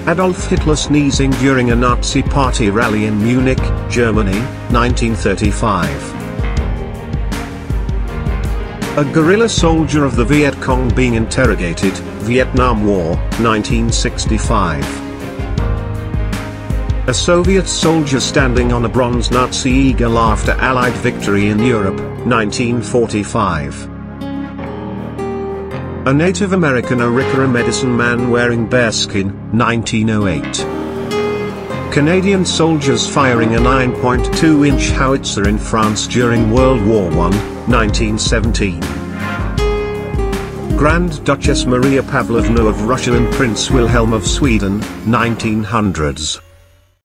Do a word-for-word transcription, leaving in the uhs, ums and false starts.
Adolf Hitler sneezing during a Nazi party rally in Munich, Germany, nineteen thirty-five. A guerrilla soldier of the Viet Cong being interrogated, Vietnam War, nineteen sixty-five. A Soviet soldier standing on a bronze Nazi eagle after Allied victory in Europe, nineteen forty-five. A Native American Arikara medicine man wearing bearskin, nineteen oh eight. Canadian soldiers firing a nine point two inch howitzer in France during World War One, nineteen seventeen. Grand Duchess Maria Pavlovna of Russia and Prince Wilhelm of Sweden, nineteen hundreds.